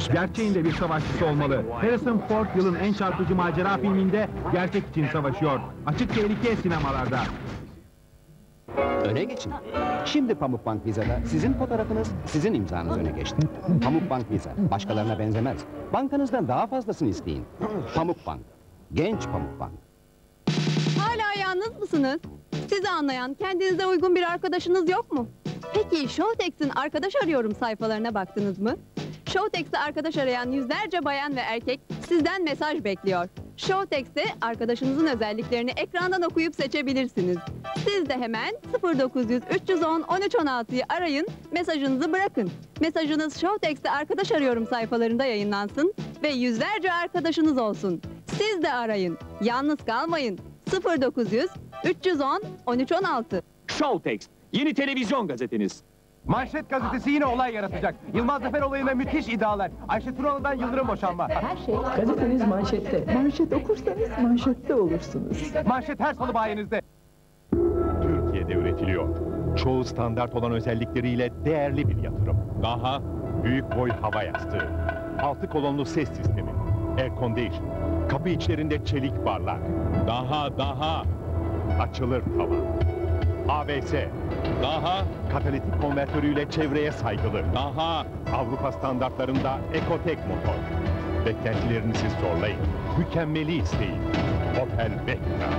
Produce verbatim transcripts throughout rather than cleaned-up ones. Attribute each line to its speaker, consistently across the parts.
Speaker 1: gerçeğinde bir savaşçısı olmalı. Harrison Ford yılın en çarpıcı macera filminde gerçek için savaşıyor. Açık tehlike sinemalarda.
Speaker 2: Öne geçin. Şimdi Pamukbank Viza'da sizin fotoğrafınız, sizin imzanız öne geçti. Pamukbank Viza, başkalarına benzemez. Bankanızdan daha fazlasını isteyin. Pamukbank, genç Pamukbank.
Speaker 3: Hala yalnız mısınız? Sizi anlayan, kendinize uygun bir arkadaşınız yok mu? Peki Showtex'in arkadaş arıyorum sayfalarına baktınız mı? Showtex'te arkadaş arayan yüzlerce bayan ve erkek sizden mesaj bekliyor. Showtex'te arkadaşınızın özelliklerini ekrandan okuyup seçebilirsiniz. Siz de hemen sıfır dokuz yüz üç yüz on on üç on altı'yı arayın, mesajınızı bırakın. Mesajınız Showtex'te arkadaş arıyorum sayfalarında yayınlansın ve yüzlerce arkadaşınız olsun. Siz de arayın, yalnız kalmayın. sıfır dokuz yüz üç yüz on on üç on altı.
Speaker 4: Showtex, yeni televizyon gazeteniz.
Speaker 5: Manşet gazetesi yine olay yaratacak. Yılmaz Zafer olayına müthiş iddialar. Ayşe Tunalı'dan Yıldırım boşanma.
Speaker 6: Her şey gazeteniz manşette. Manşet okursanız manşette olursunuz.
Speaker 5: Manşet her salı bayenizde.
Speaker 7: Türkiye'de üretiliyor. Çoğu standart olan özellikleriyle değerli bir yatırım. Daha büyük boy hava yastığı, altı kolonlu ses sistemi, air condition, kapı içlerinde çelik barlar. Daha daha açılır tavan. A B S, daha katalitik konvertörüyle çevreye saygılı, daha Avrupa standartlarında Ecotec motor. Beklentilerinizi zorlayın, mükemmeli isteyin. Opel Vectra.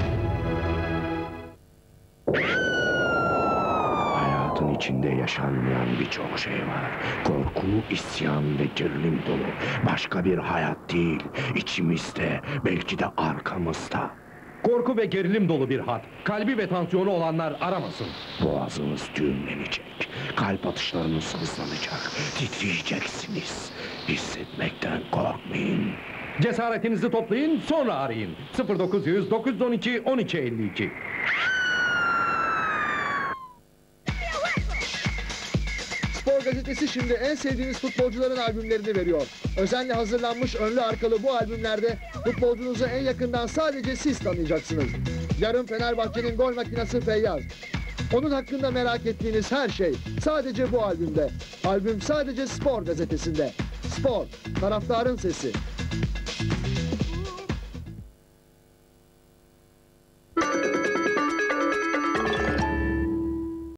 Speaker 8: Hayatın içinde yaşanmayan birçok şey var. Korku, isyan ve gerilim dolu. Başka bir hayat değil, içimizde, belki de arkamızda.
Speaker 9: Korku ve gerilim dolu bir hat. Kalbi ve tansiyonu olanlar aramasın.
Speaker 8: Boğazınız düğümlenecek, kalp atışlarınız hızlanacak, titriyeceksiniz. Hissetmekten korkmayın.
Speaker 9: Cesaretinizi toplayın, sonra arayın. sıfır dokuz yüz dokuz yüz on iki on iki elli iki.
Speaker 10: Spor gazetesi şimdi en sevdiğiniz futbolcuların albümlerini veriyor. Özenle hazırlanmış önlü arkalı bu albümlerde futbolcunuzu en yakından sadece siz tanıyacaksınız. Yarın Fenerbahçe'nin gol makinesi Feyyaz. Onun hakkında merak ettiğiniz her şey sadece bu albümde. Albüm sadece Spor gazetesinde. Spor, taraftarın sesi.